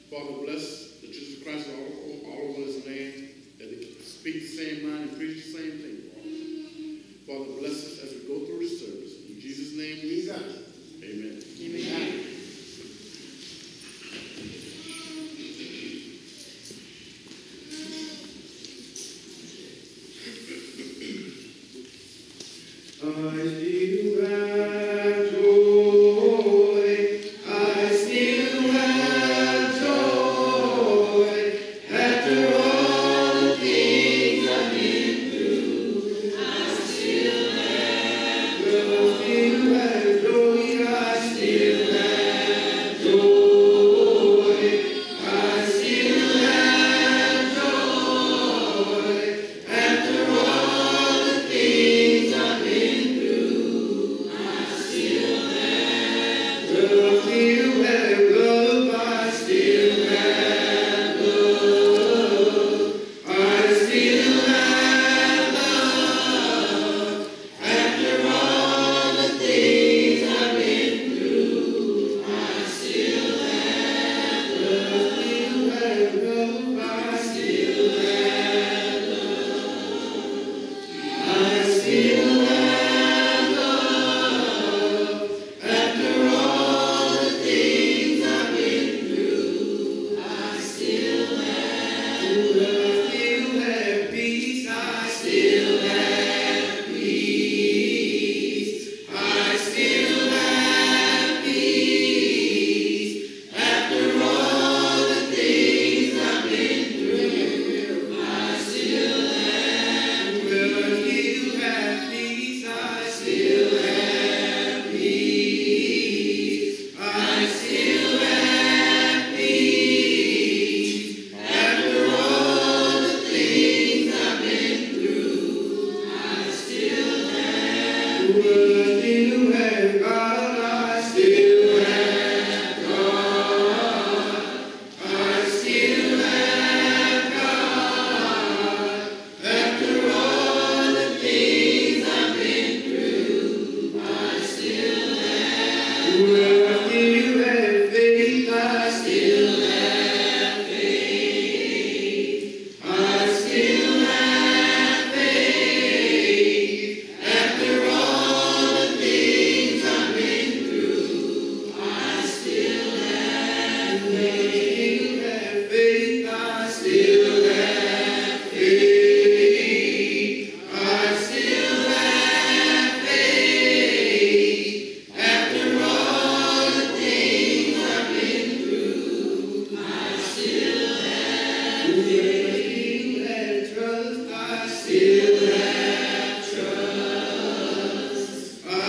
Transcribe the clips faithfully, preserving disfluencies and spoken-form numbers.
Father, bless the Church of Christ all, all over this land, that they speak the same mind and preach the same thing, Father. Father, bless us as we go through this service. In Jesus' name we pray. Amen. Amen.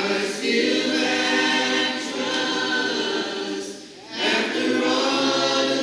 After all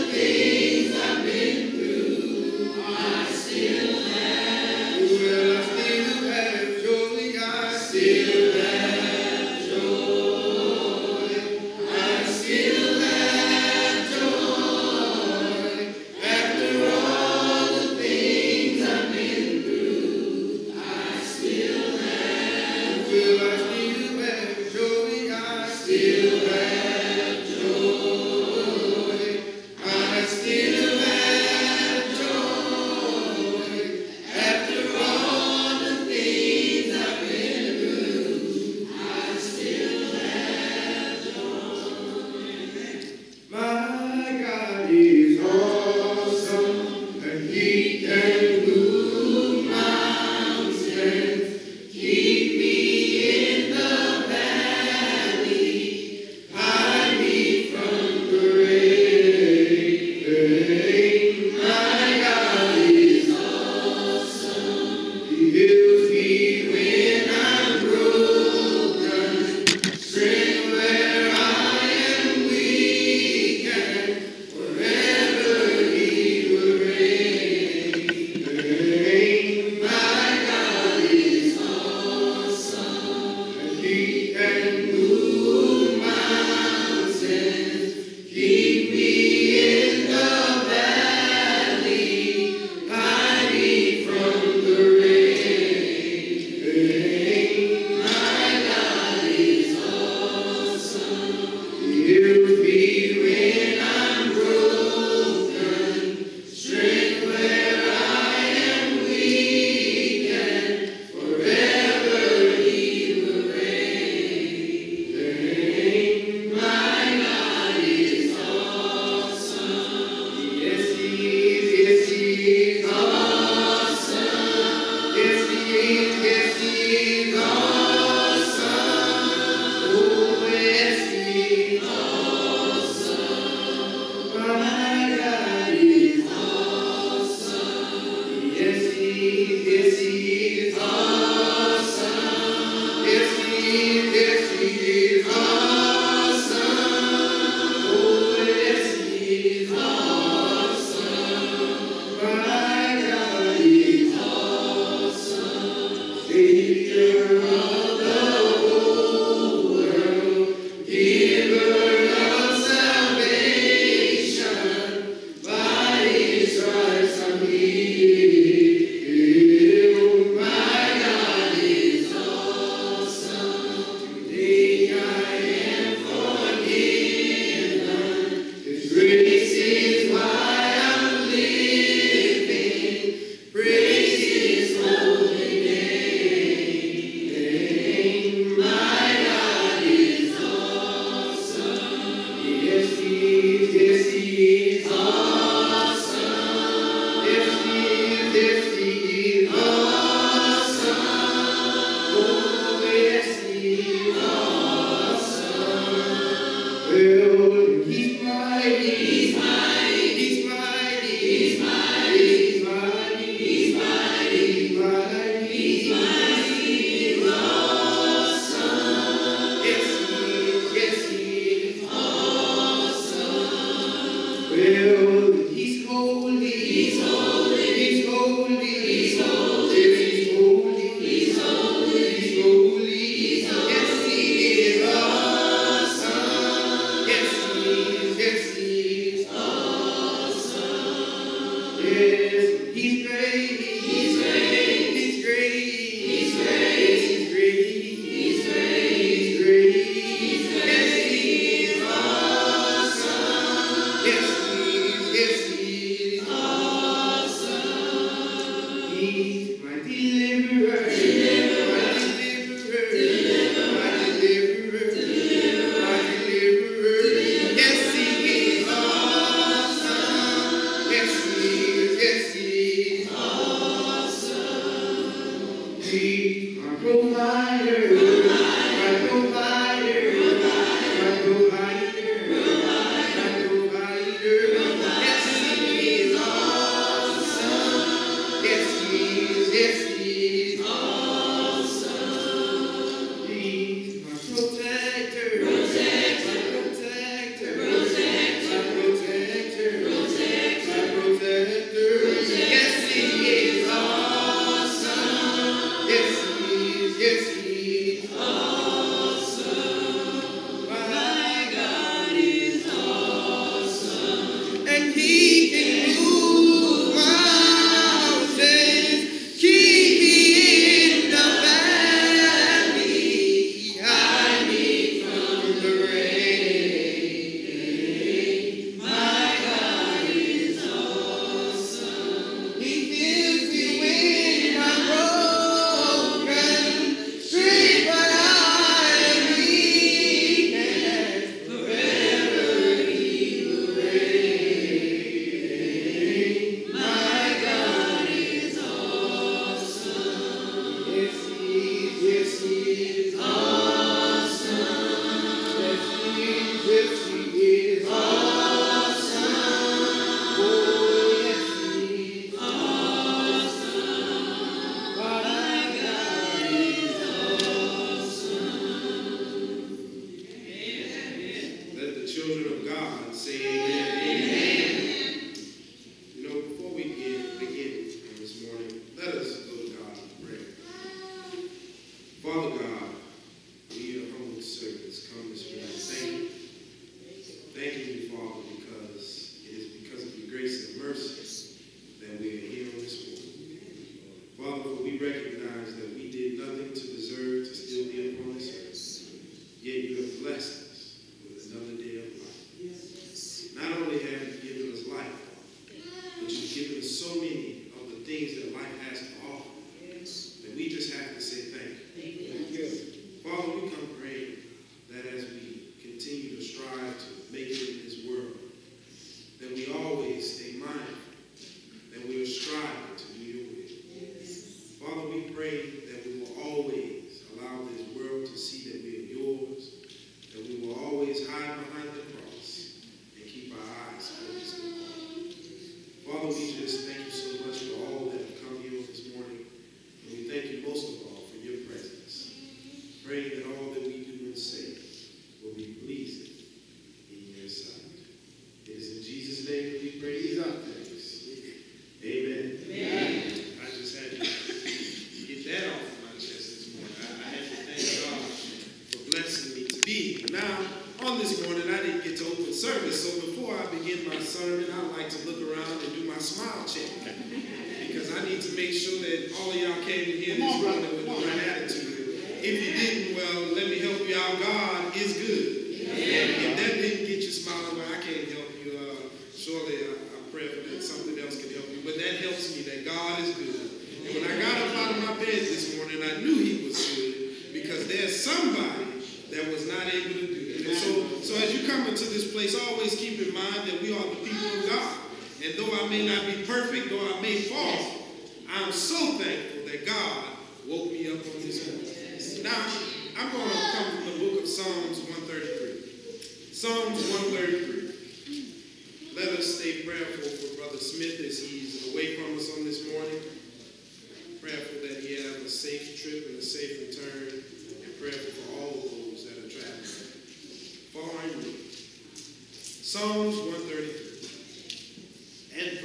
Psalms one thirty-three.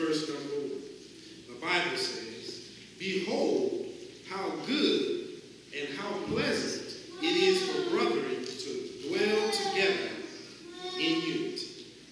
verse number one. The Bible says, behold, how good and how pleasant it is for brethren to dwell together in unity.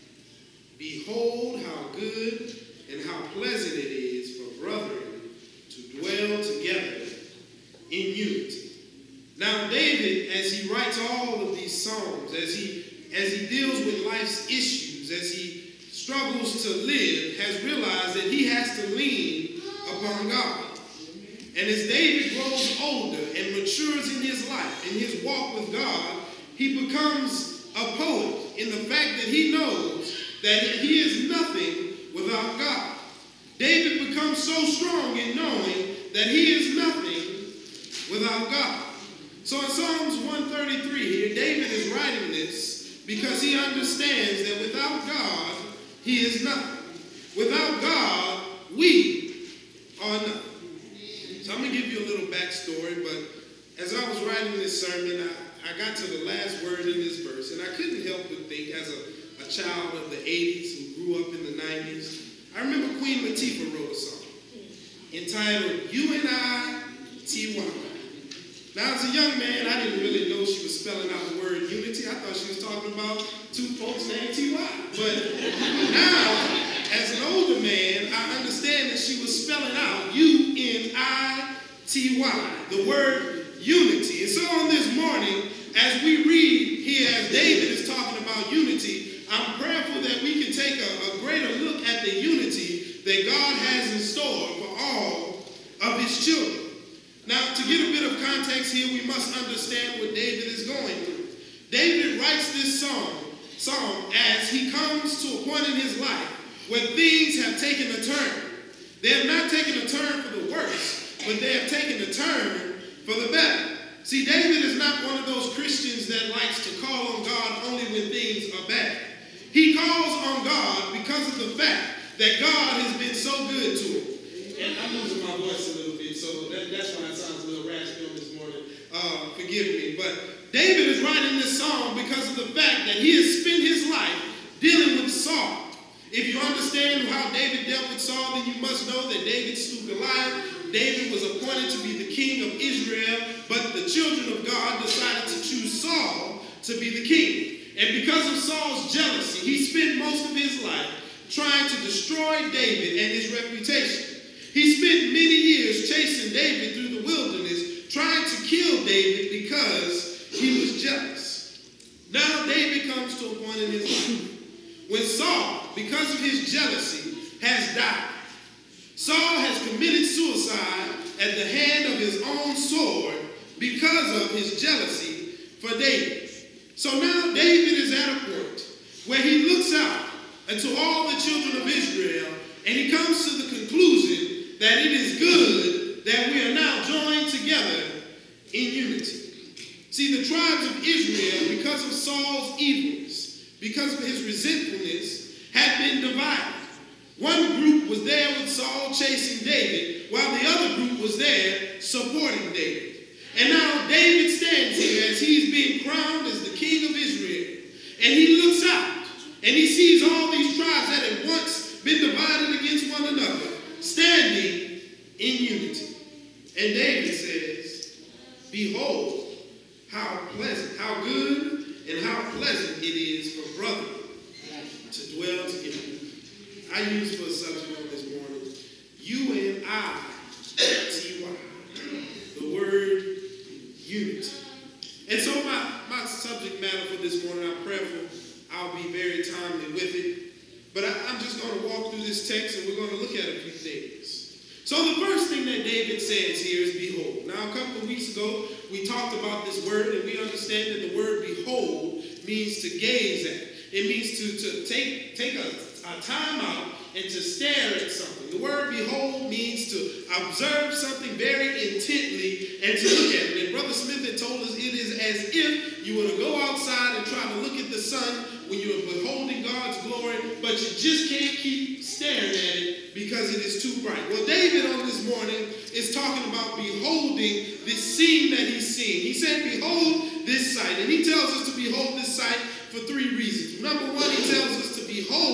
Behold, how good and how pleasant it is for brethren to dwell together in unity. Now, David, as he writes all of these songs, as he, as he deals with life's issues, as he struggles to live, has realized that he has to lean upon God. And as David grows older and matures in his life, in his walk with God, he becomes a poet in the fact that he knows that he is nothing without God. David becomes so strong in knowing that he is nothing without God. So in Psalms one thirty-three here, David is writing this because he understands that without God, he is nothing. Without God, we are nothing. So I'm going to give you a little backstory, but as I was writing this sermon, I, I got to the last word in this verse, and I couldn't help but think, as a, a child of the eighties who grew up in the nineties, I remember Queen Latifah wrote a song entitled, You and I, T Y. Now, as a young man, I didn't really know she was spelling out the word unity. I thought she was talking about two folks named T Y. But now, as an older man, I understand that she was spelling out U N I T Y, the word unity. And so on this morning, as we read here, as David is talking about unity, I'm prayerful that we can take a, a greater look at the unity that God has in store for all of his children. Now, to get a bit of context here, we must understand what David is going through. David writes this song, song as he comes to a point in his life where things have taken a turn. They have not taken a turn for the worse, but they have taken a turn for the better. See, David is not one of those Christians that likes to call on God only when things are bad. He calls on God because of the fact that God has been so good to him. And I'm losing my voice a little bit, so that, that's why it sounds a little raspy on this morning. Uh, forgive me. But David is writing this song because of the fact that he has spent his life dealing with Saul. If you understand how David dealt with Saul, then you must know that David slew Goliath. David was appointed to be the king of Israel, but the children of God decided to choose Saul to be the king. And because of Saul's jealousy, he spent most of his life trying to destroy David and his reputation. He spent many years chasing David through the wilderness, trying to kill David because he was jealous. Now David comes to a point in his life when Saul, because of his jealousy, has died. Saul has committed suicide at the hand of his own sword because of his jealousy for David. So now David is at a point where he looks out into all the children of Israel and he comes to the conclusion that it is good that we are now joined together in unity. See, the tribes of Israel, because of Saul's evilness, because of his resentfulness, had been divided. One group was there with Saul chasing David, while the other group was there supporting David. And now David stands here as he's being crowned as the king of Israel. And he looks out and he sees all these tribes that had once been divided against one another, standing in unity. And David says, behold, how pleasant, how good and how pleasant it is for brethren to dwell together. I use for a subject on this morning, U N I T Y, the word unity. And so my, my subject matter for this morning, I'm prayerful I'll be very timely with it. But I, I'm just going to walk through this text and we're going to look at a few things. So the first thing that David says here is behold. Now a couple of weeks ago, we talked about this word and we understand that the word behold means to gaze at. It means to, to take, take a, a time out and to stare at something. The word behold means to observe something very intently and to look at it. And Brother Smith had told us it is as if you were to go outside and try to look at the sun when you are beholding God's glory, but you just can't keep staring at it because it is too bright. Well, David on this morning is talking about beholding this scene that he's seeing. He said, behold this sight. And he tells us to behold this sight for three reasons. Number one, he tells us to behold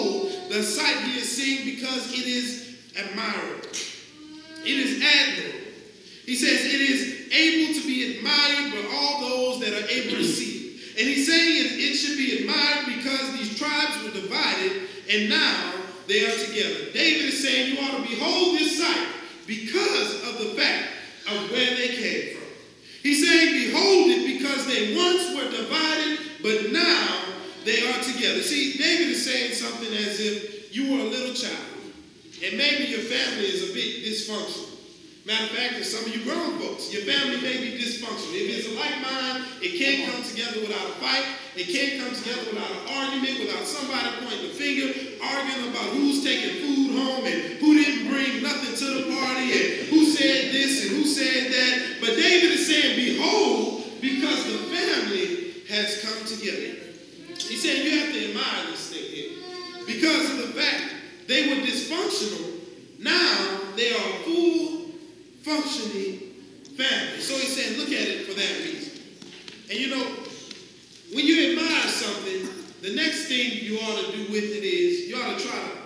the sight he is seeing because it is admirable. It is admirable. He says it is able to be admired by all those that are able to see it. And he's saying it, it should be admired because these tribes were divided and now they are together. David is saying you ought to behold this sight because of the fact of where they came from. He's saying behold it because they once were divided, but now they are together. See, David is saying something as if you were a little child and maybe your family is a bit dysfunctional. Matter of fact, there's some of you grown folks, your family may be dysfunctional. If it's like mine, it can't come together without a fight. It can't come together without an argument, without somebody pointing the finger, arguing about who's taking food home and who didn't bring nothing to the party and who said this and who said that. But David is saying, behold, because the family has come together. He's saying you have to admire this thing here. Because of the fact they were dysfunctional, now they are a full functioning family. So he's saying, look at it for that reason. And you know, when you admire something, the next thing you ought to do with it is you ought to try to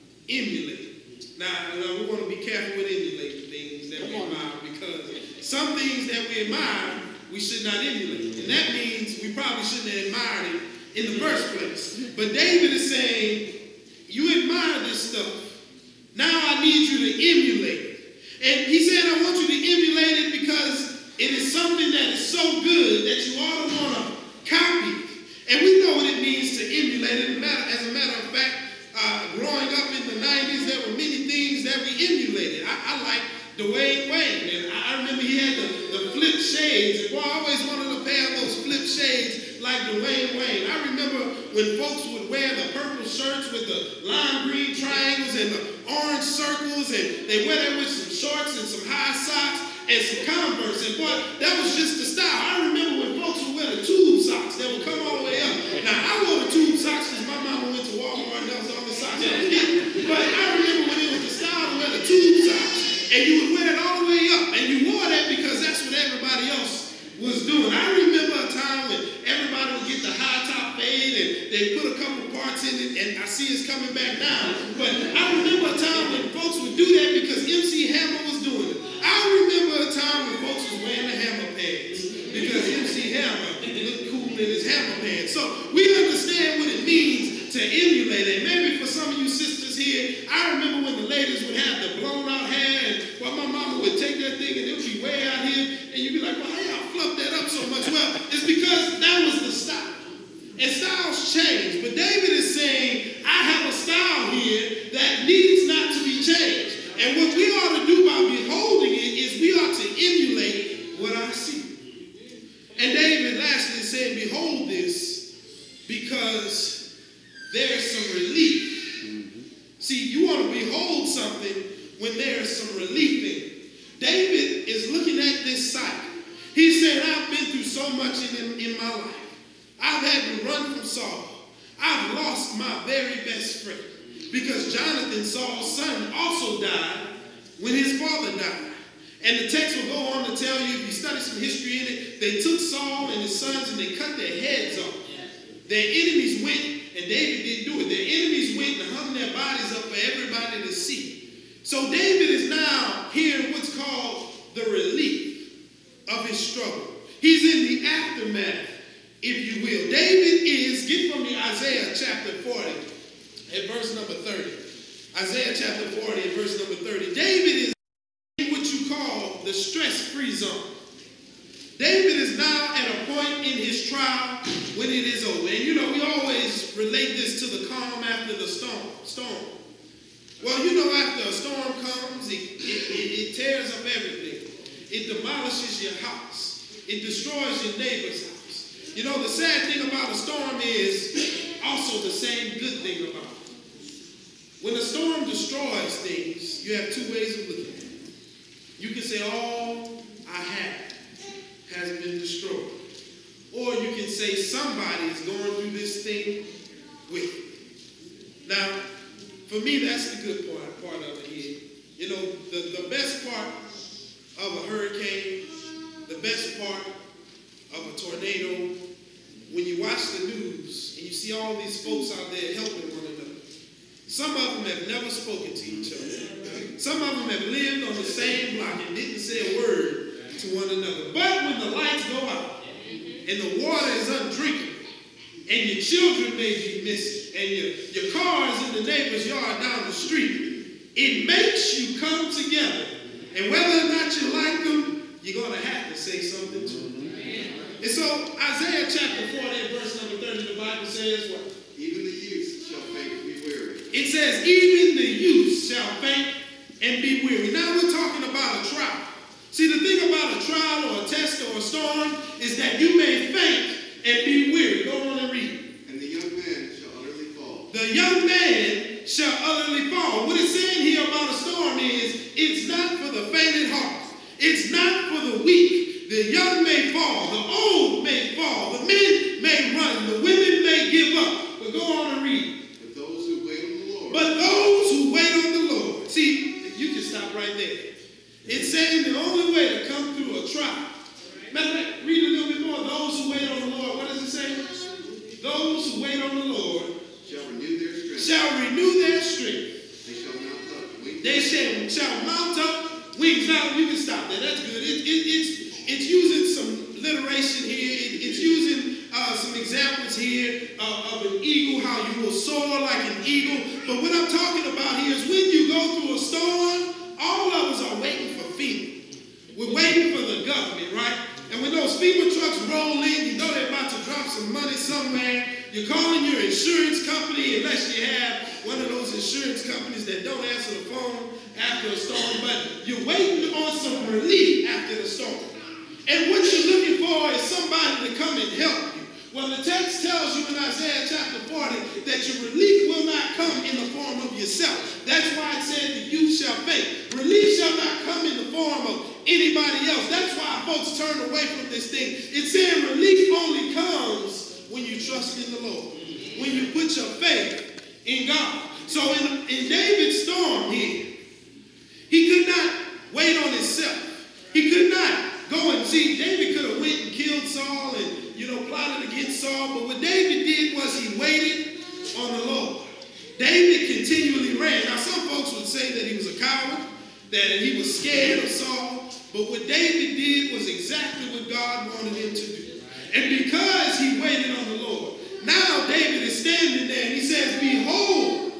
emulate. Now, you know, we want to be careful with emulating things that we admire because some things that we admire, we should not emulate. And that means we probably shouldn't have admired it in the first place. But David is saying, you admire this stuff. Now I need you to emulate it. And he said, I want you to emulate it because it is something that is so good that you ought to want to copy. And we know what it means to emulate it. As a matter of fact, uh, growing up in the nineties, there were many things that we emulated. I, I like Dwayne Wayne. And I remember he had the, the flip shades. And boy, I always wanted a pair of those flip shades like Dwayne Wayne. I remember when folks would wear the purple shirts with the lime green triangles and the orange circles, and they wear that with some shorts and some high socks and some Converse. And boy, that was just the style. I remember when folks would wear the tube socks that would come all the way up. Now, I wore the tube socks because my mama went to Walmart and that was all the socks I was getting. But I remember when it was the style to wear the tube socks, and you would wear it all the way up, and you wore that because that's what everybody else was doing. I remember a time when everybody would get the high top fade and they put a couple parts in it, and I see it's coming back now. But I remember a time when folks would do that because M C Hammer was doing it. I remember a time when folks was wearing the Hammer pants because M C Hammer looked cool in his Hammer pants. So we understand what it means to emulate it. Maybe for some of you sisters here, I remember when the ladies would have the blown out hair, and well, my mama would take that thing and it would be way out here, and you'd be like, well, how y'all fluff that up so much? Well, it's because that was the style. And styles change. But David is saying, I have a style here that needs not to be changed. And what we ought to do by beholding it is we ought to emulate what I see. And David lastly is saying, behold this because there's some relief. Mm-hmm. See, you want to behold something when there's some relief in it. David is looking at this sight. He said, I've been through so much in, in my life. I've had to run from Saul. I've lost my very best friend because Jonathan, Saul's son, also died when his father died. And the text will go on to tell you, if you study some history in it, they took Saul and his sons and they cut their heads off. Their enemies went, and David didn't do it. Their enemies went and hung their bodies up for everybody to see. So David is now hearing what's called the relief of his struggle. He's in the aftermath, if you will. David is, get from me Isaiah chapter forty and verse number thirty. Isaiah chapter forty and verse number thirty. David is in what you call the stress-free zone. David is now at a point in his trial when it is over. And you know, we always relate this to the calm after the storm. storm. Well, you know, after a storm comes, it, it, it, it tears up everything. It demolishes your house. It destroys your neighbor's house. You know, the sad thing about a storm is also the same good thing about it. When a storm destroys things, you have two ways of looking at it. You can say, all I have has been destroyed. Or you can say, somebody is going through this thing with it. Now, for me, that's the good part, part of it here. You know, the, the best part of a hurricane, the best part of a tornado, when you watch the news and you see all these folks out there helping one another. Some of them have never spoken to each other. Some of them have lived on the same block and didn't say a word to one another. But when the lights go out and the water is undrinkable and your children may be missing and your, your car is in the neighbor's yard down the street, it makes you come together. And whether or not you like them, you're going to have to say something to them. And so Isaiah chapter forty, verse number thirty, the Bible says what? Even the youth shall faint and be weary. It says, even the youth shall faint and be weary. Now we're talking about a trial. See, the thing about a trial or a test or a storm is that you may faint and be weary. Go on and read. And the young man shall utterly fall. The young man shall utterly fall. What it's saying here about a storm is, it's not for the fainted heart. It's not for the weak. The young may fall. The old may fall. The men may run. The women may give up. But go on and read. But those who wait on the Lord. But those who wait on the Lord. See, you can stop right there. It's saying the only way to come through a trial. Matter of fact, read a little bit more. Those who wait on the Lord. What does it say? Those who wait on the Lord shall renew their strength. Shall renew their strength. They shall mount up wings. They shall, shall mount up wings. Now you can stop there. That's good. It, it, it's it's using some alliteration here. It, it's using uh, some examples here uh, of an eagle, how you will soar like an eagle. But what I'm talking about here is when you go through a storm, all of us are waiting for FEMA. We're waiting for the government, right? And when those FEMA trucks roll in, you know they're about to drop some money somewhere. You're calling your insurance company, unless you have one of those insurance companies that don't answer the phone after a storm, but you're waiting on some relief after the storm. And what you're looking for is somebody to come and help you. Well, the text tells you in Isaiah chapter forty that your relief will not come in the form of yourself. That's why it said the youth shall faint. Relief shall not come in the form of anybody else. That's why folks turn away from this thing. It's saying relief only comes when you trust in the Lord, when you put your faith in God. So in, in David's storm here, he could not wait on himself. He could not go and see. David could have went and killed Saul and, you know, plotted against Saul. But what David did was he waited on the Lord. David continually ran. Now, some folks would say that he was a coward, that he was scared of Saul. But what David did was exactly what God wanted him to do. And because he waited on the Lord, now David is standing there and he says, behold.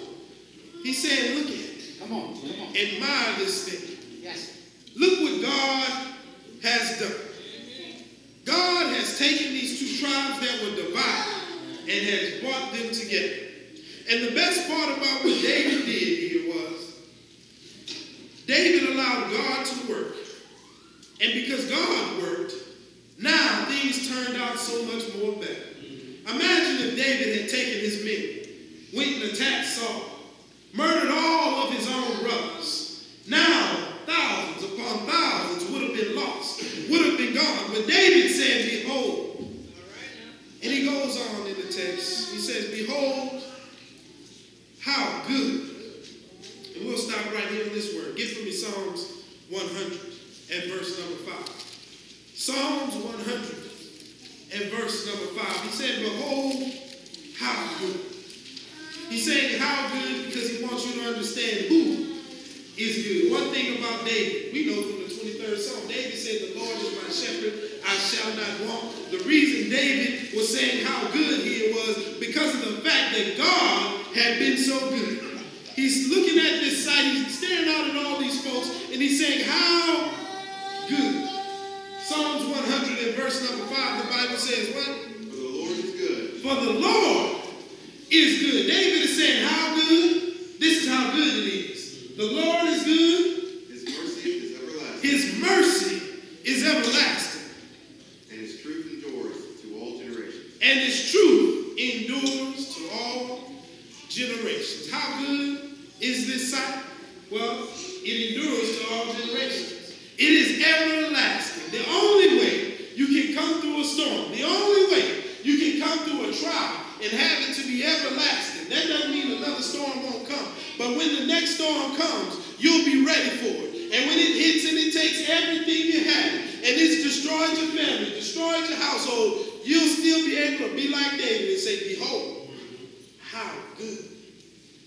He said, look at it. Come on, come on. Admire this thing. Yes. Look what God has done. God has taken these two tribes that were divided and has brought them together. And the best part about what David did here was David allowed God to work. And because God worked, now things turned out so much more better. Imagine if David had taken his men, went and attacked Saul, murdered all of his own brothers. Now, thousands upon thousands would have been lost, would have been gone. But David said, behold. And he goes on in the text. He says, behold, how good. And we'll stop right here on this word. Get for me Psalms one hundred and verse number five. Psalms one hundred and verse number five. He said, behold, how good. He's saying how good because he wants you to understand who is good. One thing about David, we know from the twenty-third Psalm, David said, the Lord is my shepherd, I shall not want. The reason David was saying how good he was because of the fact that God had been so good. He's looking at this sight, he's staring out at all these folks, and he's saying, how good. Psalms one hundred and verse number five, the Bible says what? For the Lord is good. For the Lord is good. David is saying how good? This is how good it is. The Lord is good. His mercy is everlasting. His mercy is everlasting. And his truth endures to all generations. And his truth endures to all generations. How good is this sight? Well, it endures to all generations. It is everlasting. The only way you can come through a storm, the only way you can come through a trial and have it to be everlasting. That doesn't mean another storm won't come. But when the next storm comes, you'll be ready for it. And when it hits and it takes everything you have, and it's destroyed your family, destroyed your household, you'll still be able to be like David and say, behold, how good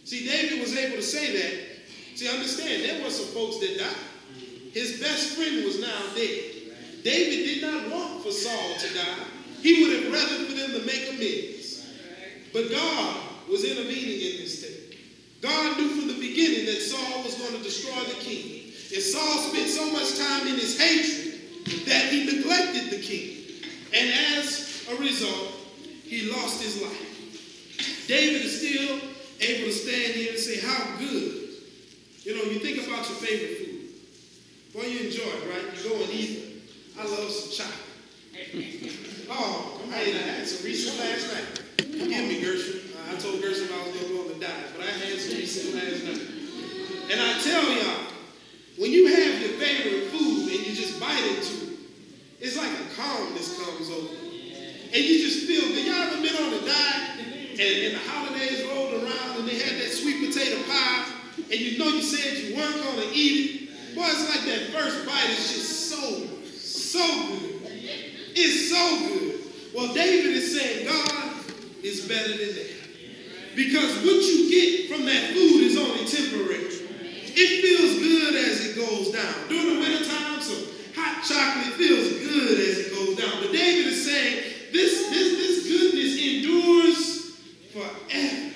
See, David was able to say that. See, understand, there were some folks that died. His best friend was now dead. David did not want for Saul to die. He would have rather for them to make amends. But God was intervening in this thing. God knew from the beginning that Saul was going to destroy the king. And Saul spent so much time in his hatred that he neglected the king. And as a result, he lost his life. David is still able to stand here and say, how good. You know, you think about your favorite food. Boy, you enjoy it, right? You go and eat it. I love some chocolate. Oh, I had some Reese's last night. Forgive me, Gershon. Uh, I told Gershon I was going to go on the diet, but I had some Reese's last night. And I tell y'all, when you have your favorite food and you just bite into it, it's like a calmness comes over you. And you just feel good. Y'all ever been on a diet and, and the holidays rolled around and they had that sweet potato pie and you know you said you weren't going to eat it? Boy, it's like that first bite is just so, so good. It's so good. Well, David is saying God is better than that. Because what you get from that food is only temporary. It feels good as it goes down. During the wintertime, some hot chocolate feels good as it goes down. But David is saying this, this, this goodness endures forever.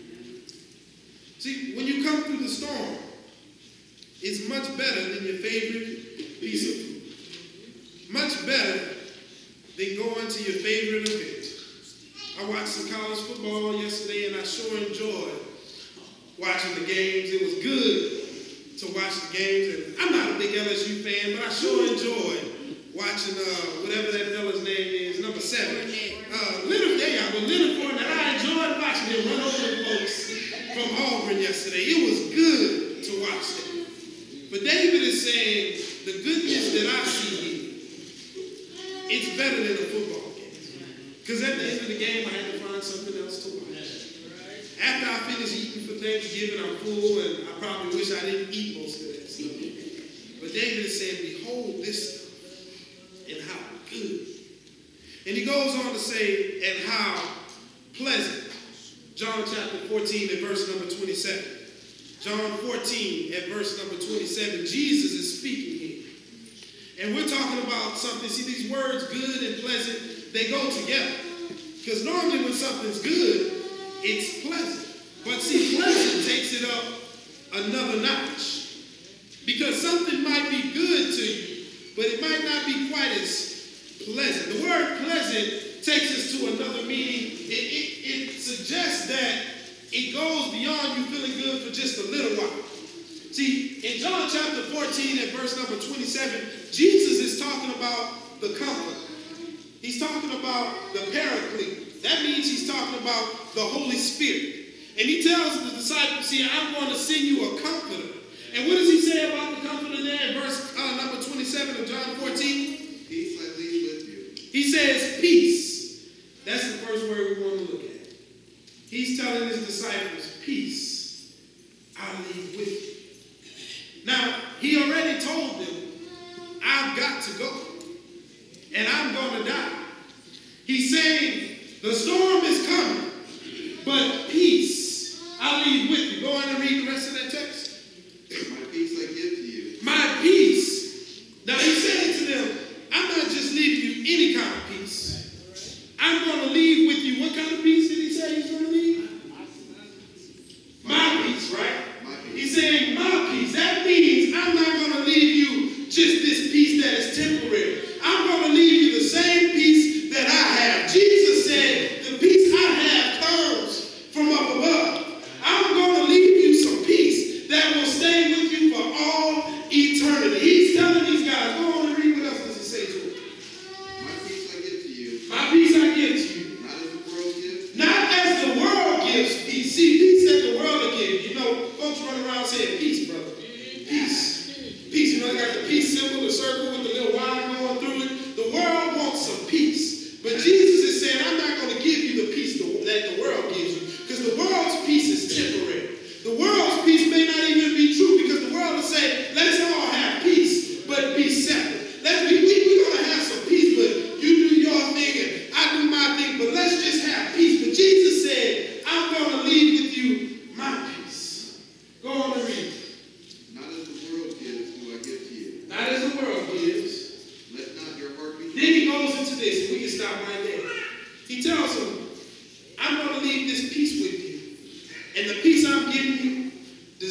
See, when you come through the storm, it's much better than your favorite piece of food. Much better than going to your favorite event. I watched some college football yesterday and I sure enjoyed watching the games. It was good to watch the games. And I'm not a big L S U fan, but I sure enjoyed watching uh, whatever that fella's name is, number seven. Uh, Leonard, there y'all go, Leonard Fournette. I enjoyed watching him run over the folks from Auburn yesterday. It was good to watch that. But David is saying, the goodness that I see here, it's better than a football game. Because at the end of the game, I had to find something else to watch. After I finish eating for Thanksgiving, I'm full, and I probably wish I didn't eat most of that stuff. But David is saying, behold this stuff, and how good. And he goes on to say, and how pleasant. John chapter fourteen and verse number twenty-seven. John fourteen at verse number twenty-seven, Jesus is speaking here. And we're talking about something, see these words, good and pleasant, they go together. Because normally when something's good, it's pleasant. But see, pleasant takes it up another notch. Because something might be good to you, but it might not be quite as pleasant. The word pleasant takes us to another meaning. It, it, it suggests that it goes beyond you feeling good for just a little while. See, in John chapter fourteen and verse number twenty-seven, Jesus is talking about the Comforter. He's talking about the Paraclete. That means he's talking about the Holy Spirit. And he tells the disciples here, I'm going to send you a Comforter. And what does he say about the Comforter there in verse uh, number twenty-seven of John fourteen? Peace I leave with you. He says, peace. That's the first word we want to look at. He's telling his disciples, peace I leave with you. Now, he already told them, I've got to go, and I'm going to die. He's saying, the storm is coming, but peace I leave with you. Go on and read the rest of that text. My peace I give to you. My peace. Now, he's saying to them, I'm not just leaving you any kind of peace. I'm going to leave with you. What kind of peace did he say he's going to leave? My peace, right? He's saying my peace. That means I'm not going to leave you just this peace that is temporary. I'm going to leave you the same peace that I have. Jesus said, the peace I have comes from up above. I'm going to leave you some peace that will stay with you for all eternity. He's telling these guys, go on and read what else does he say to them. My peace I give to you. My peace I give to you. Not as the world gives. Not as the world gives peace. See, peace that the world will give. You know, folks run around saying, peace, brother. Peace. Peace. You know, they got the peace symbol, the circle with the little wire going through it. The world wants some peace. But Jesus is saying, I'm not going to give you the peace that the world gives you. Because the world's peace is temporary. The world's peace may not even be true because the world will say, let's all have peace, but be separate. Let's be, we, we're going to have some peace, but you do your thing and I do my thing, but let's just have peace. But Jesus said, I'm going to leave with you my peace.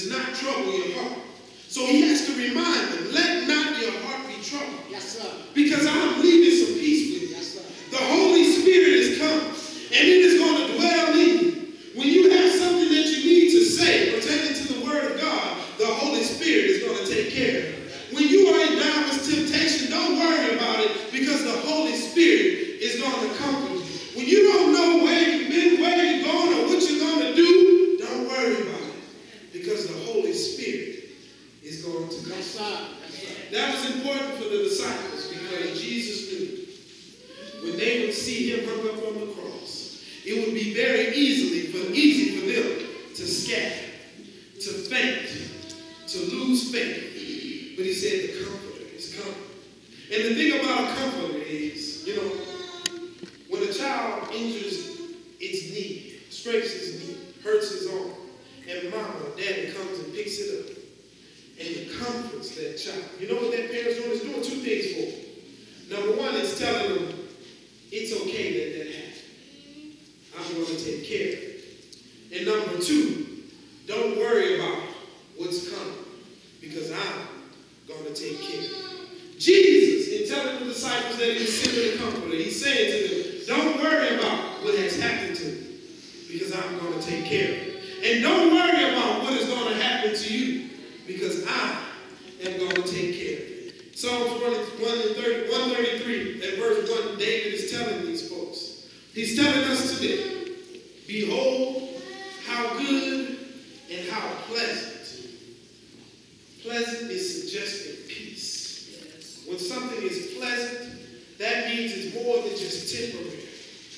does not trouble your heart. So he has to remind them, let not your heart be troubled. Yes, sir. Because I'm leaving some peace with you. Yes, sir. The Holy Spirit is coming, and it is going to dwell in you. When you have something that you need to say pertaining to the Word of God, the Holy Spirit is going to take care of it. When you are in diverse temptation, don't worry about it, because the Holy Spirit is going to comfort you. When you don't know where you've been, where you're going, or what you're going to do, don't worry about it, because the Holy Spirit is going to comfort you. Yes, sir. Yes, sir. That was important for the disciples, because Jesus knew when they would see him hung up on the cross, it would be very easily for, easy for them to scatter, to faint, to lose faith. But he said the Comforter is coming. And the thing about a comforter is, you know, when a child injures its knee, scrapes his knee, hurts his arm, and mama or daddy comes and picks it up, and it comforts that child. You know what that parent's doing? It's doing two things for them. Number one, it's telling them, it's okay that that happened. I'm going to take care of it. And number two, don't worry about what's coming, because I'm going to take care of it. Jesus, in telling the disciples that he was sending the Comforter, he's saying to them, don't worry about what has happened to me, because I'm going to take care of it. And don't worry about what is going to happen to you, because I am going to take care of it. Psalms one thirty-three and verse one, David is telling these folks. He's telling us today, behold, how good and how pleasant. Pleasant is suggesting peace. When something is pleasant, that means it's more than just temporary.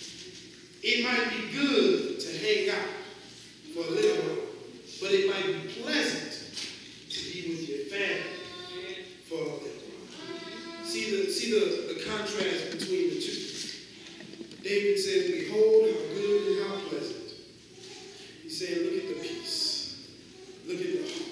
It might be good to hang out for a little while, but it might be pleasant to be with your family for a little while. See the, see the, the contrast between the two. David says, behold how good and how pleasant. He's saying, look at the peace. Look at the heart.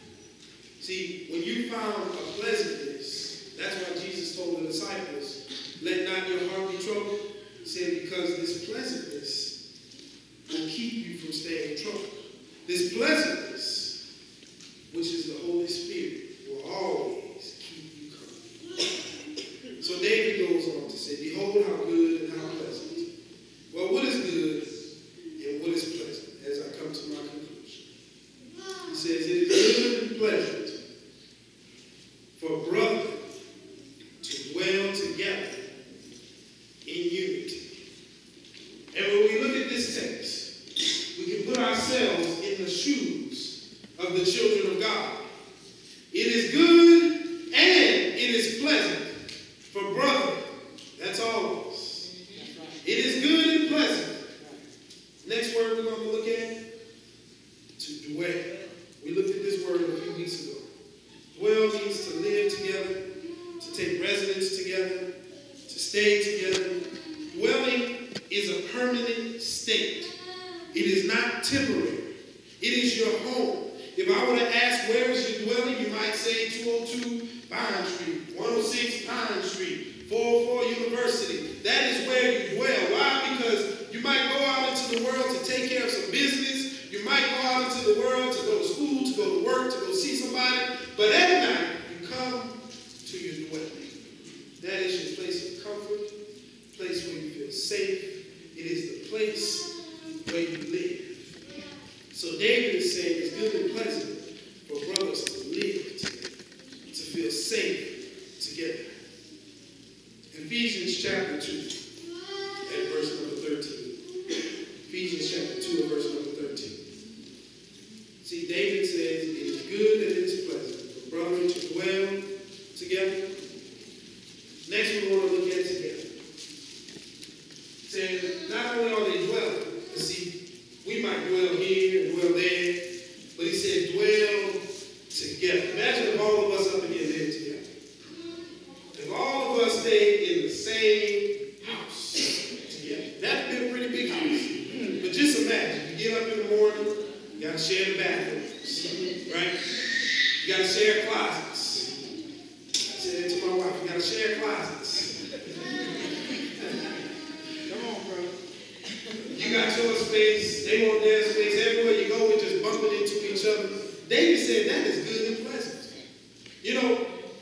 See, when you found a pleasantness, that's why Jesus told the disciples, let not your heart be troubled. He said, because this pleasantness will keep you from staying in trouble. This pleasantness, which is the Holy Spirit, will always keep you coming. So David goes on to say, behold how good and how pleasant. Well, what is good and what is pleasant? As I come to my conclusion. He says, it is good and pleasant for brethren to dwell together in unity. And when we look at this text, we can put ourselves in the shoes of the children of God. It is good and it is pleasant for brethren. That's all of us. It is good and pleasant. Next word we're going to look at, to dwell. We looked at this word a few weeks ago. Dwell means to live together, to take residence together, to stay together. Dwelling is a permanent state. It is not temporary. It is your home. If I were to ask where is your dwelling, you might say two oh two Pine Street, one oh six Pine Street, four oh four University. That is where you dwell. Why? Because you might go out into the world to take care of some business. You might go out into the world to go to school, to go to work, to go see somebody. But at night, you come to your dwelling. That is your place of comfort, place where you feel safe. It is the place where you live. So David is saying it's good and pleasant for brothers to live together, to feel safe together. Ephesians chapter two and verse number thirteen. Ephesians chapter two and verse number thirteen. See, David says it is good and it is pleasant for brethren to dwell together. Next we want to look at together. Saying not only are they dwelling, but see, we might dwell here and dwell there, but he said dwell together. Imagine if all of us up in here live together. If all of us stayed in the same house together. That'd be a pretty big house. But just imagine, you get up in the morning, you got to share the bathrooms, right? You got to share closets. I said that to my wife, you got to share closets. Come on, bro. You got your space, they want their space. Everywhere you go, we're just bumping into each other. David said that is good and pleasant. You know,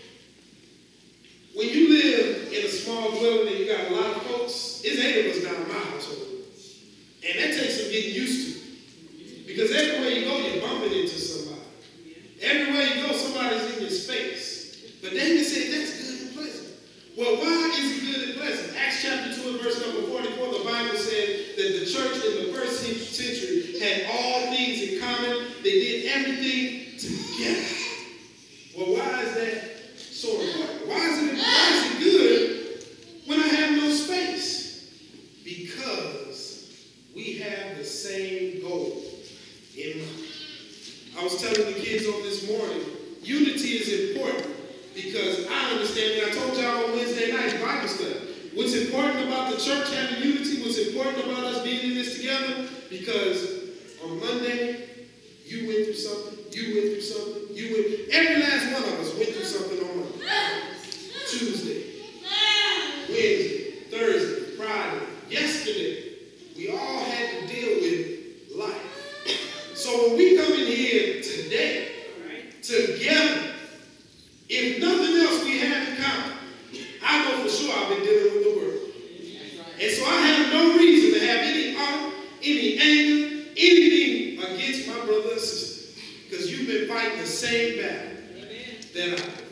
when you live in a small dwelling and you got a lot of folks, it's eight of us down in my household. And that takes some getting used to. Because everywhere you go, you're bumping into somebody. Everywhere you go, somebody's in your space. But David said that's good and pleasant. Well, why is it good and pleasant? Acts chapter two and verse number forty-four, the Bible said that the church in the first century had all things in common. They did everything together. Well, why is that so important? Why is it, why is it good when I have no space? Because we have the same goal in mind. I was telling the kids on this morning, unity is important because I understand, and I told y'all on Wednesday night Bible study, what's important about the church having unity, what's important about us being in this together, because on Monday, you went through something, you went through something, you went, every last one of us went through something on Monday, Tuesday, Wednesday, Thursday, Friday, yesterday. We all had to deal with life. So when we come in here today, together, if nothing else we have in common, I know for sure I've been dealing with the world. And so I have no reason to have any art, any anger, anything against my brother and sister. Because you've been fighting the same battle that I have.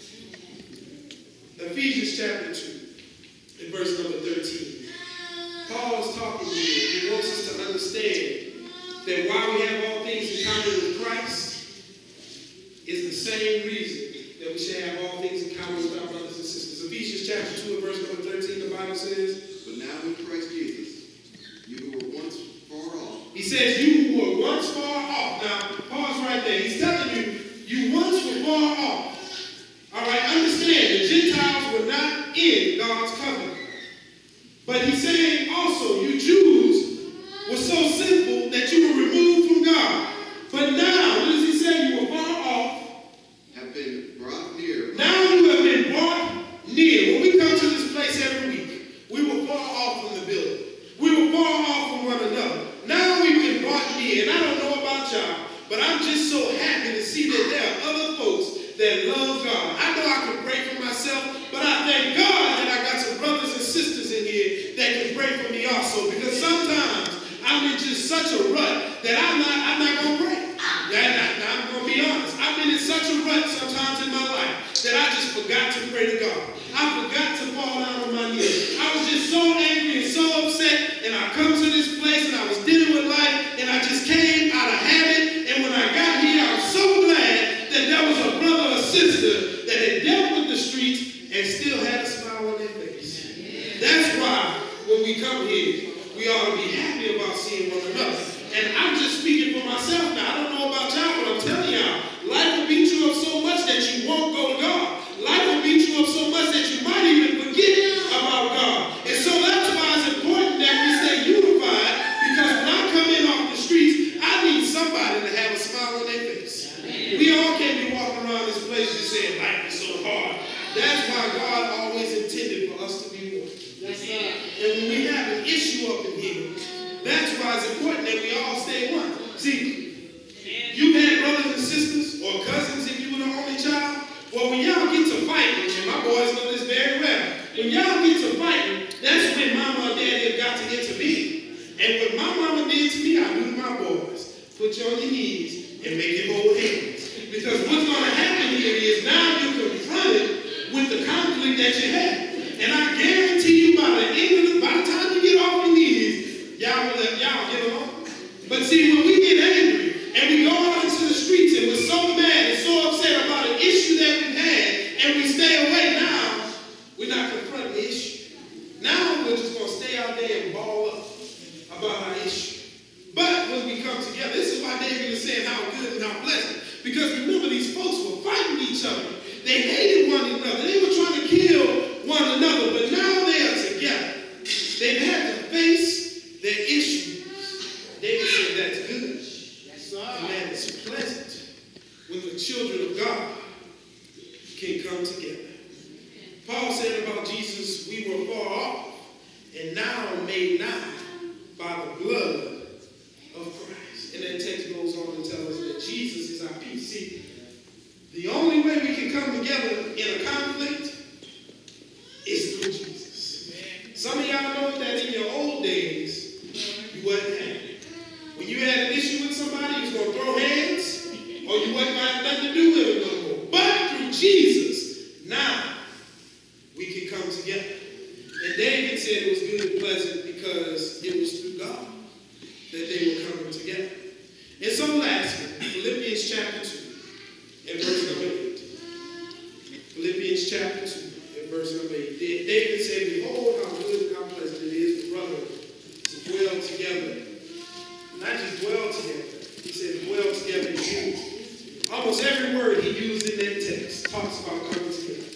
Ephesians chapter two, in verse number thirteen. Paul is talking to you. He wants us to understand that while we have all things in common with Christ, is the same reason that we should have all things in common with our brothers and sisters. Ephesians chapter two and verse number thirteen, the Bible says, but now in Christ Jesus, you who were once far off. He says, you who were once far off. Now, pause right there. He's telling you, you once were far off. All right, understand, the Gentiles were not in God's covenant. But he's saying also, you Jews were so sinful that you were removed from God. But now, what does he say? You were far off. Have been brought near. Now you have been brought near. When we come to this place every week, we were far off from the building. We were far off from one another. Now we've been brought near. And I don't know about y'all, but I'm just so happy to see that there are other folks that love God. I know I can pray for myself, but I thank God that I got some brothers and sisters in here that can pray for me also. Because sometimes I'm in just such a rut that I'm not, I'm not going to pray. That, that, I'm going to be honest. I've been in such a rut sometimes in my life that I just forgot to pray to God. I forgot to fall down on my knees. I was just so angry and so upset, and I come to this place and I was dealing with life, and I just came out of habit. And when I got here, I was so glad that there was a brother or sister that had dealt with the streets and still had a smile on their face. That's why when we come here, we ought to be happy about seeing one another. And I'm just speaking for myself now. I don't know about y'all, but I'm telling y'all, life will beat you up so much that you won't go to God. Life will beat you up so much that you might even forget about God. And so that's why it's important that we stay unified, because when I come in off the streets, I need somebody to have a smile on their face. We all can't be walking around this place just saying life is so hard. That's why God always intended for us to be one. And when we have an issue up in here, that's why it's important that we all stay one. See, you've had brothers and sisters or cousins if you were the only child. Well, when y'all get to fighting, and my boys know this very well, when y'all get to fighting, that's when mama or daddy have got to intervene. And what my mama did to me, I do to my boys. Put you on your knees and make you hold hands. Because what's going to happen here is now you're confronted with the conflict that you have. And I guarantee you by the end of the, by the time you get off your knees, y'all will let y'all get along. But see, when we get angry and we go out into the streets and we're so mad and so upset about an issue that we've had and we stay away, now we're not confronting the issue. Now we're just going to stay out there and ball up about our issue. But when we come together, this is why David is saying how good and how pleasant. Because remember, these folks were fighting each other. They hated one another. They were trying to kill one another, but now they are together. They've had to face their issues. David said that's good. And that is pleasant when the children of God can come together. Paul said about Jesus, we were far off and now made nigh by the blood of Christ. And that text goes on to tell us that Jesus is our peace. See, the only way we can come together in a conflict is through Jesus. Some of y'all know that in your old days, you wasn't happy. When you had an issue with somebody, you was going to throw hands, or you wasn't going to have nothing to do with it no more. But through Jesus, now we can come together. And David said it was good and pleasant because it was through God that they were coming together. And so lastly, Philippians chapter two and verse number eight. Philippians chapter two and verse number eight. David said, behold how good and how pleasant it is for brethren to dwell together. Not just dwell together. He said dwell together in unity. Almost every word he used in that text talks about coming together.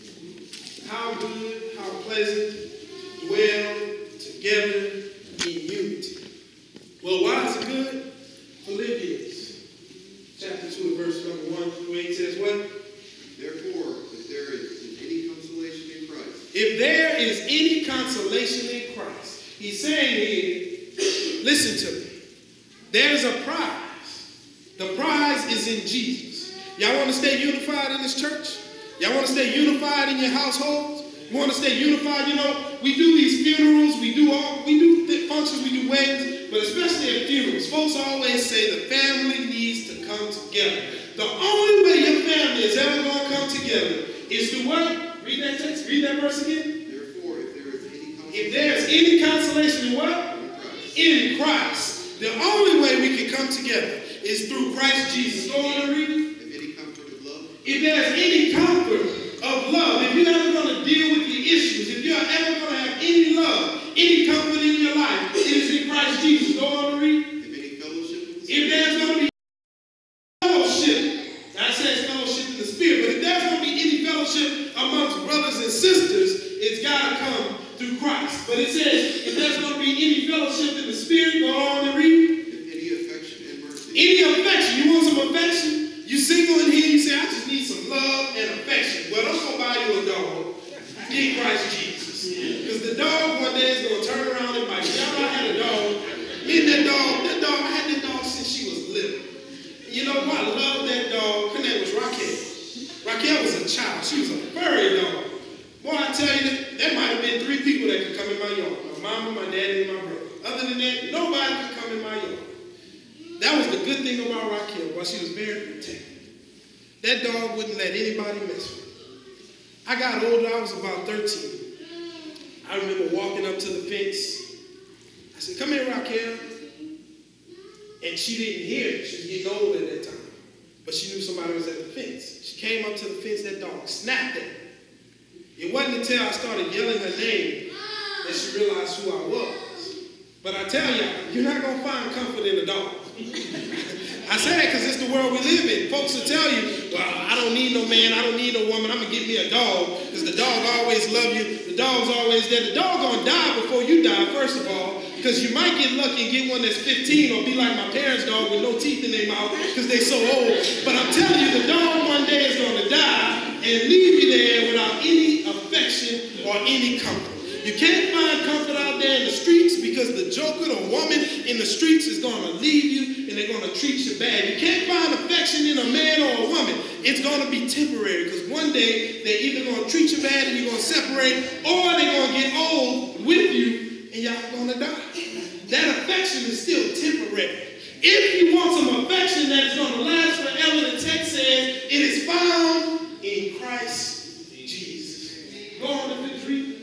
How good, how pleasant, dwell together in unity. Well, why is it good? Philippians chapter two and verse number one through eight says what? Therefore, if there is any consolation in Christ. If there is any consolation in Christ. He's saying here, listen to me. There's a prize. The prize is in Jesus. Y'all want to stay unified in this church? Y'all want to stay unified in your households? You want to stay unified? You know, we do these funerals, we do all, we do functions, we do weddings, but especially at funerals, folks always say the family needs to come together. The only way your family is ever going to come together is through what? Read that text. Read that verse again. Therefore, if there is any consolation, if there's any consolation in what? in Christ. In Christ. The only way we can come together is through Christ Jesus. Go on and read it. If any comfort of love. If there's any comfort of love, if you're ever going to deal with the issues, if you're ever going to have any love, any comfort in your life, it is in Christ Jesus. Go on and read. If any fellowship with the If there's going to be fellowship, that says fellowship in the Spirit, but if there's going to be any fellowship amongst brothers and sisters, it's got to come through Christ. But it says, if there's going to be any fellowship in the Spirit, go on and read. If any affection and mercy. Any affection. You want some affection? You single in here, you say, I just need some love and affection. Well, I'm going to buy you a dog. Get Christ Jesus. Because the dog one day is going to turn around and bite you. Y'all know I had a dog. Me and that dog, that dog, I had that dog since she was little. And you know what? I love that dog. Her name was Raquel. Raquel was a child. She was a furry dog. Boy, I tell you, that, there might have been three people that could come in my yard. My mama, my daddy, and my brother. Other than that, nobody could come in my yard. That was the good thing about Raquel, while she was very protected. That dog wouldn't let anybody mess with her. I got older, I was about thirteen. I remember walking up to the fence. I said, come here, Raquel. And she didn't hear it. She was getting old at that time. But she knew somebody was at the fence. She came up to the fence, that dog snapped at her. It wasn't until I started yelling her name that she realized who I was. But I tell y'all, you're not going to find comfort in a dog. I say that because it's the world we live in. Folks will tell you, well, I don't need no man, I don't need no woman, I'm going to get me a dog because the dog always love you, the dog's always there. The dog going to die before you die, first of all, because you might get lucky and get one that's fifteen or be like my parents' dog with no teeth in their mouth because they're so old. But I'm telling you, the dog one day is going to die and leave you there without any affection or any comfort. You can't find comfort out there in the streets because the joker, the woman in the streets is going to leave you and they're going to treat you bad. You can't find affection in a man or a woman. It's going to be temporary because one day they're either going to treat you bad and you're going to separate, or they're going to get old with you and y'all going to die. That affection is still temporary. If you want some affection that is going to last forever, the text says it is found in Christ Jesus. Go on and finish reading.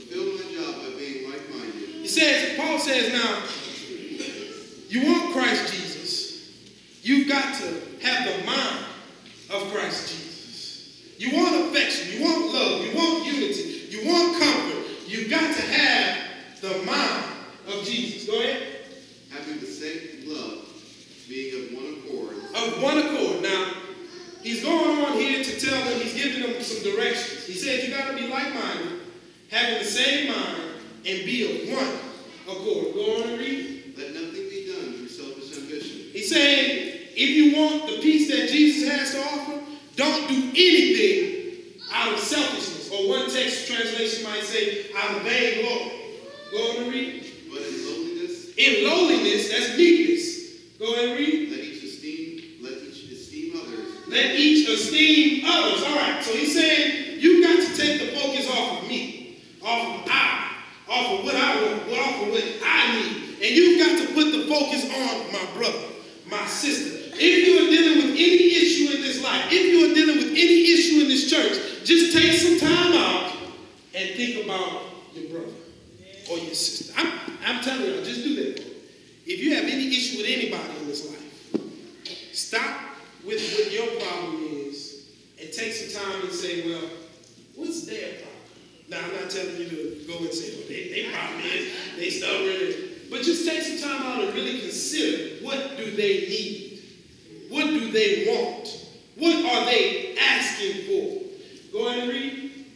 He says, Paul says now, you want Christ Jesus. You've got to have the mind of Christ Jesus. You want affection. You want love. You want unity. You want comfort. You've got to have the mind of Jesus. Go ahead. Having the same love, being of one accord. Of one accord. Now, he's going on here to tell them, he's giving them some directions. He says you got to be like-minded, having the same mind, and be of one accord. Go on and read. Let nothing be done through selfish ambition. He's saying, if you want the peace that Jesus has to offer, don't do anything out of selfishness. Or one text translation might say, out of vainglory. Go on and read. But in lowliness. In lowliness, that's meekness. Go ahead and read. Let each esteem, let each esteem others. Let each esteem others. All right, so he's saying you got to take the focus off of me, off of I, off of what I want, off of what I need. And you've got to put the focus on my brother, my sister. If you are dealing with any issue in this life, if you are dealing with any issue in this church, just take some time out and think about your brother or your sister. I'm, I'm telling you, just do that. If you have any issue with anybody in this life, stop with what your problem is and take some time and say, well, what's their problem? Now, I'm not telling you to go and say, well, they, their problem is they stubborn. But just take some time out and really consider, what do they need? What do they want? What are they asking for? Go ahead and read.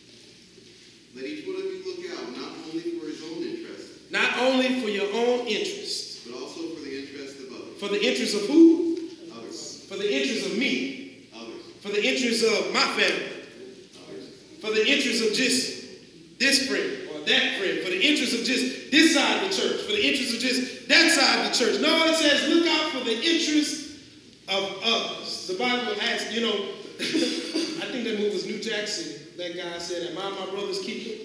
Let each one of you look out, not only for his own interest. Not only for your own interest. But also for the interest of others. For the interest of who? Others. For the interest of me. Others. For the interest of my family. Others. For the interest of just this friend or that friend. For the interest of just this side of the church. For the interest of just that side of the church. No, it says look out for the interest of others. The Bible asks, you know, I think that movie was New Jack City. That guy said, am I my brother's keeper?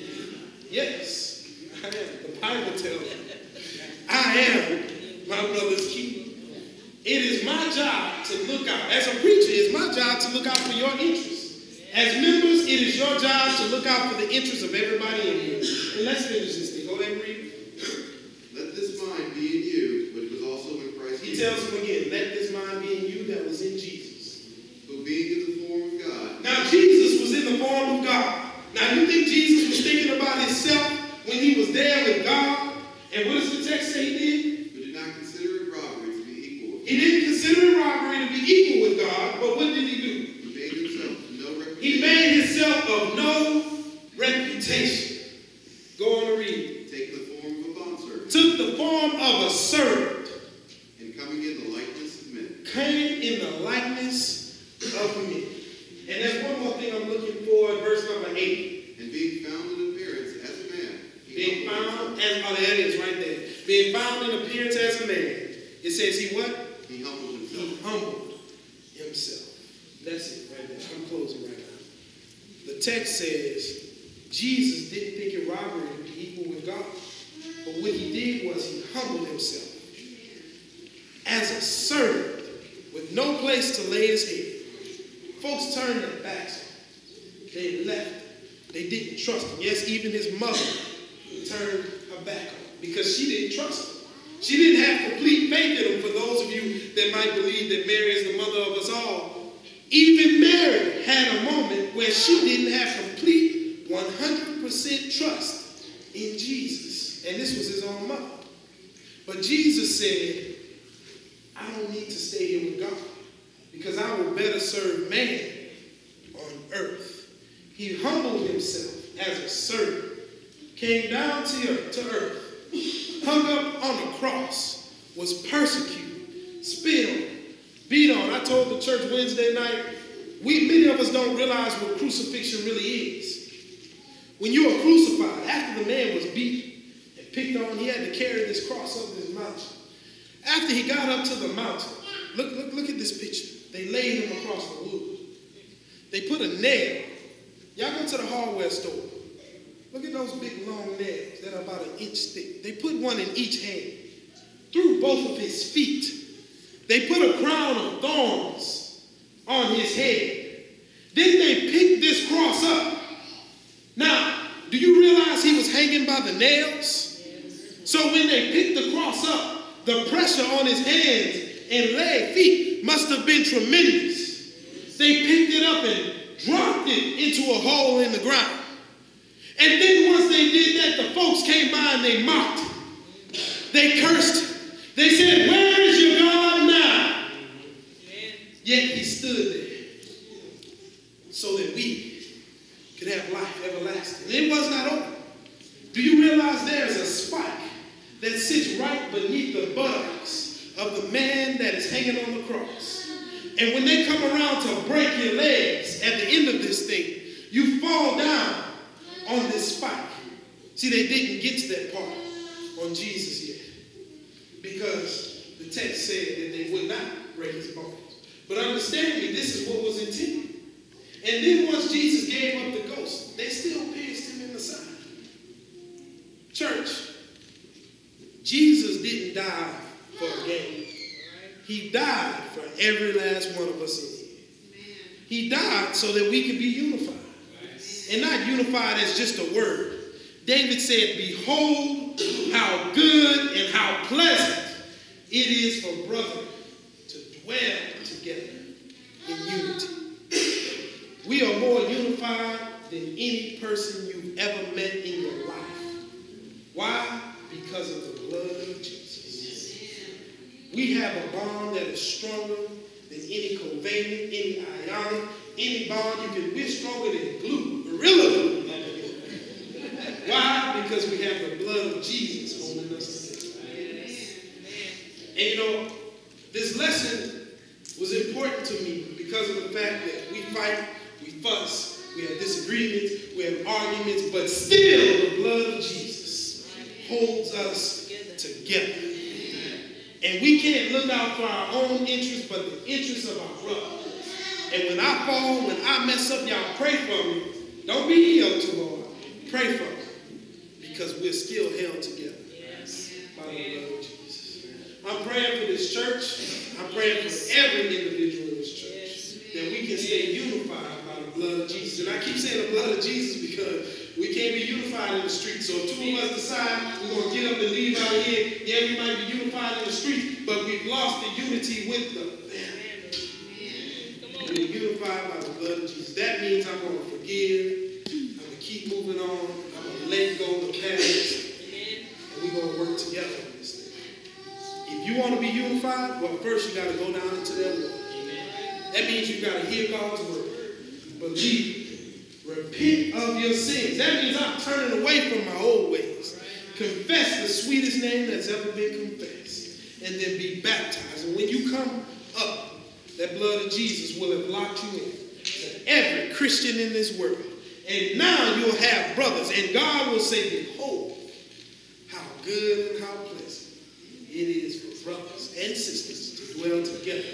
Yes, I am. The Bible tells me I am my brother's keeper. It is my job to look out. As a preacher, it's my job to look out for your interests. As members, it is your job to look out for the interests of everybody in here. And let's finish this thing. Go ahead and read. Let this mind be in you, which was also in Christ He Jesus. tells him again, let this mind be in you that was in Jesus. Who being in the form of God. Now, Jesus was in the form of God. Now, you think Jesus was thinking about himself when he was there with God? And what does the text say he did? Who did not consider it robbery to be equal with He didn't consider it robbery to be equal with God, but what did he do? He made himself no reputation. He made himself of no reputation. Go on and read. Take the form of a bondservant. Took the form of a servant. And coming in the likeness of men. Came in the likeness of men. And there's one more thing I'm looking for in verse number eight. And being found in appearance as a man. he Being humbled found himself. as, oh, there it is right there. Being found in appearance as a man. It says he what? He humbled himself. He humbled himself. That's it right there. I'm closing right now. The text says Jesus didn't think it robbery to be equal with God. But what he did was he humbled himself as a servant with no place to lay his head. Folks turned their backs on him. They left. They didn't trust him. Yes, even his mother turned her back on him because she didn't trust him. She didn't have complete faith in him. For those of you that might believe that Mary is the mother of us all, even Mary had a moment where she didn't have complete one hundred percent trust in Jesus. And this was his own mother. But Jesus said, I don't need to stay here with God because I will better serve man on earth. He humbled himself as a servant, came down to earth, to earth, hung up on a cross, was persecuted, spit on, beat on. I told the church Wednesday night, we many of us don't realize what crucifixion really is. When you are crucified, after the man was beaten and picked on, he had to carry this cross up this mountain. After he got up to the mountain, look, look, look at this picture. They laid him across the wood. They put a nail. Y'all go to the hardware store. Look at those big long nails that are about an inch thick. They put one in each hand, through both of his feet. They put a crown of thorns on his head. Then they picked this cross up. Now, do you realize he was hanging by the nails? So when they picked the cross up, the pressure on his hands and leg, feet must have been tremendous. They picked it up and dropped it into a hole in the ground. And then once they did that, the folks came by and they mocked. They cursed. They said, where is your God now? Yet he stood there so that we could have life everlasting. And it was not over. Do you realize there's a spike that sits right beneath the buttocks of the man that is hanging on the cross? And when they come around to break your legs at the end of this thing, you fall down on this spike. See, they didn't get to that part on Jesus yet, because the the text said that they would not break his bones. But understand me, this is what was intended. And then once Jesus gave up the ghost, they still pierced him in the side. Church, Jesus didn't die for a game. He died for every last one of us in here. He died so that we could be unified. And not unified as just a word. David said, behold how good and how pleasant it is for brethren to dwell together in unity. We are more unified than any person you've ever met in your life. Why? Because of the blood of Jesus. We have a bond that is stronger than any covalent, any ionic, any bond you can wish stronger than glue, gorilla glue. Why? Because we have the blood of Jesus holding us together. And you know, this lesson was important to me because of the fact that we fight, we fuss, we have disagreements, we have arguments, but still the blood of Jesus holds us together. And we can't look out for our own interests, but the interests of our brother. And when I fall, when I mess up, y'all pray for me. Don't be healed too hard. Pray for me. Because we're still held together by the blood of Jesus. I'm praying for this church. I'm praying for every individual in this church that we can stay unified by the blood of Jesus. And I keep saying the blood of Jesus because we can't be unified in the streets. So if two of us decide we're going to get up and leave out here, yeah, we might be unified in the streets, but we've lost the unity with the family. We're unified by the blood of Jesus. That means I'm going to forgive. I'm going to keep moving on. I'm going to let go of the past. And we're going to work together on this thing. If you want to be unified, well, first you got to go down into that word. That means you got to hear God's word. Believe it. Repent of your sins. That means I'm turning away from my old ways. Confess the sweetest name that's ever been confessed. And then be baptized. And when you come up, that blood of Jesus will have locked you in. To every Christian in this world. And now you'll have brothers. And God will say, behold, how good and how pleasant it is for brothers and sisters to dwell together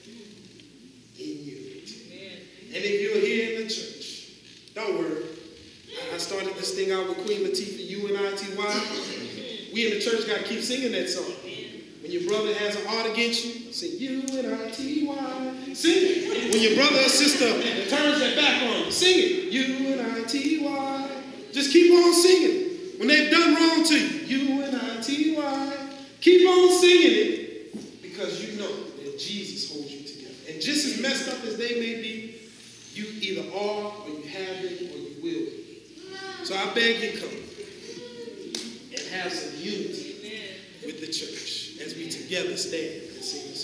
in unity. And if you're here in the church, don't worry. I started this thing out with Queen Latifah, U N I T Y. We in the church got to keep singing that song. When your brother has an art against you, say U N I T Y. Sing it. When your brother or sister turns their back on you, sing it. U N I T Y. Just keep on singing. When they've done wrong to you, U N I T Y. Keep on singing it because you know that Jesus holds you together. And just as messed up as they may be, you either are, or you have been, or you will be. So I beg you, come and have some unity with the church as we together stand and sing.